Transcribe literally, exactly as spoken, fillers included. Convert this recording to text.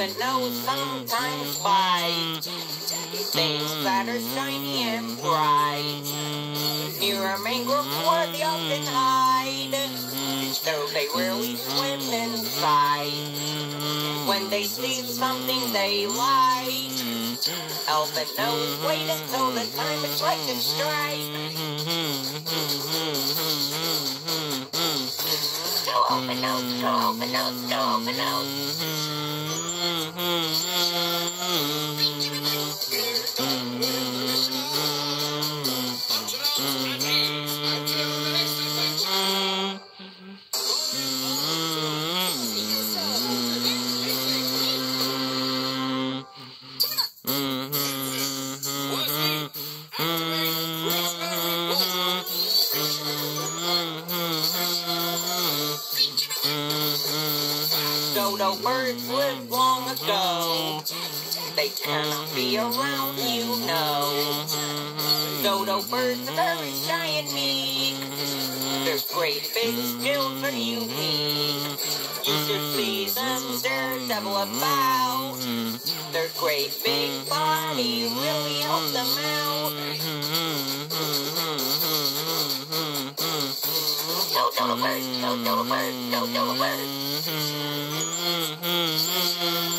elephantnose sometimes bite things that are shiny and bright. Near a mangrove where they often hide, though they rarely swim inside. When they see something they like, elephantnose wait until the time is right to strike. Go elephantnose, go elephantnose, go elephantnose. Dodo birds lived long ago. They cannot be around, you know. Dodo birds are very shy and meek. Their great big skills are unique. You should see them daredevil about. Their great big body really helps them out. Go dodo birds, go dodo birds, go dodo birds.